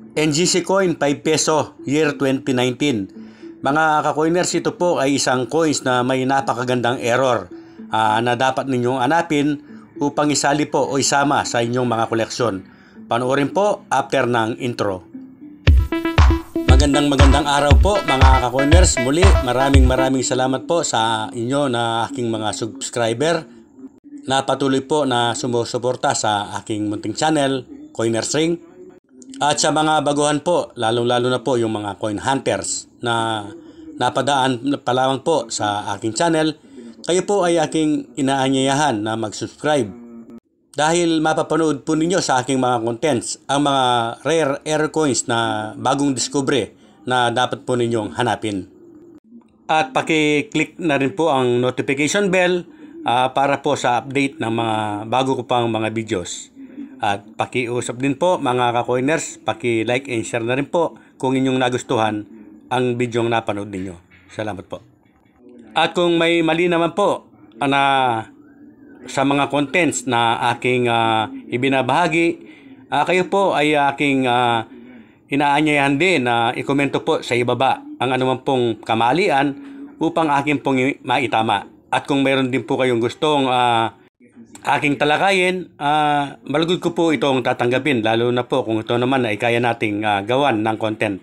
NGC coin 5 peso year 2019. Mga ka-coiners, ito po ay isang coins na may napakagandang error na dapat ninyong hanapin upang isali po o isama sa inyong mga koleksyon. Panoorin po after ng intro. Magandang araw po mga ka-coiners. Muli maraming salamat po sa inyo na aking mga subscriber na patuloy po na sumusuporta sa aking munting channel, Coiners Ring. At sa mga baguhan po, lalong-lalo na po yung mga coin hunters na napadaan pa lamang po sa aking channel, kayo po ay aking inaanyayahan na mag-subscribe. Dahil mapapanood po ninyo sa aking mga contents ang mga rare error coins na bagong discovery na dapat po ninyong hanapin. At paki-click na rin po ang notification bell para po sa update ng mga bago ko pang mga videos. At pakiusap din po mga ka-coiners, paki-like and share na rin po kung inyong nagustuhan ang video na napanood ninyo. Salamat po. At kung may mali naman po na sa mga contents na aking ibinabahagi, kayo po ay aking inaanyayahan din na ikomento po sa ibaba ang anuman pong kamalian upang aking pong maitama. At kung mayroon din po kayong gustong aking talakayin, malugod ko po itong tatanggapin, lalo na po kung ito naman ay kaya nating gawan ng content.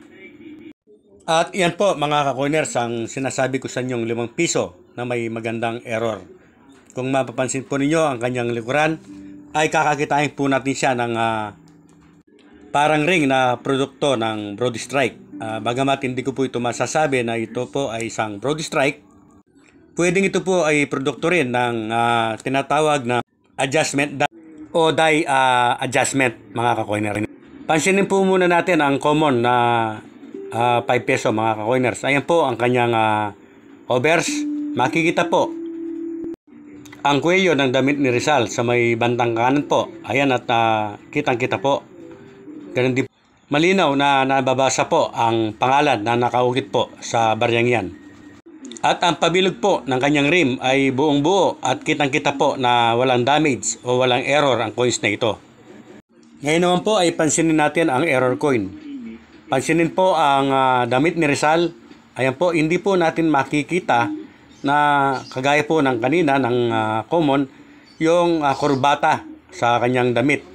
At yan po mga ka-coiners ang sinasabi ko sa inyong 5 piso na may magandang error. Kung mapapansin po ninyo ang kanyang likuran, ay kakakitain po natin siya ng parang ring na produkto ng Brody Strike. Bagamat hindi ko po ito masasabi na ito po ay isang Brody Strike, pwedeng ito po ay produkto rin ng tinatawag na adjustment o die adjustment mga ka-coiners. Pansinin po muna natin ang common na 5 peso mga ka-coiners. Ayan po ang kanyang overs. Makikita po ang kuwelyo ng damit ni Rizal sa may bandang kanan po. Ayan at kitang-kita po. Ganun din malinaw na nababasa po ang pangalan na nakaukit po sa baryang yan. At ang pabilog po ng kanyang rim ay buong buo at kitang-kita po na walang damage o walang error ang coins na ito. Ngayon naman po ay pansinin natin ang error coin. Pansinin po ang damit ni Rizal. Ayan po, hindi po natin makikita na kagaya po ng kanina ng common yung kurbata sa kanyang damit.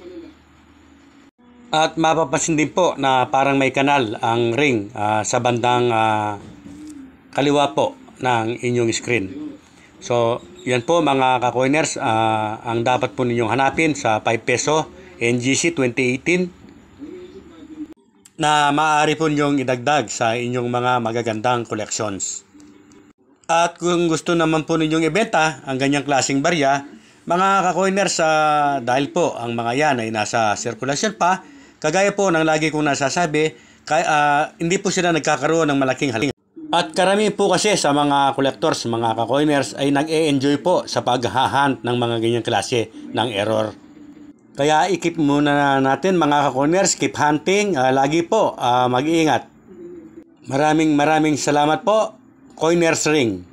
At mapapansin din po na parang may kanal ang ring sa bandang kaliwa po ng inyong screen. So, yan po mga ka-coiners ang dapat po ninyong hanapin sa 5 peso NGC 2018 na maaari po ninyong idagdag sa inyong mga magagandang collections. At kung gusto naman po ninyong ibenta ang ganyang klaseng barya, mga ka-coiners, dahil po ang mga yan ay nasa circulation pa, kagaya po ng lagi kong nasasabi, hindi po sila nagkakaroon ng malaking halaga. At karami po kasi sa mga collectors, mga ka-coiners ay nag-e-enjoy po sa pag-hunt ng mga ganyang klase ng error. Kaya i-keep muna natin mga ka-coiners, keep hunting, lagi po mag-iingat. Maraming salamat po, Coiners Ring.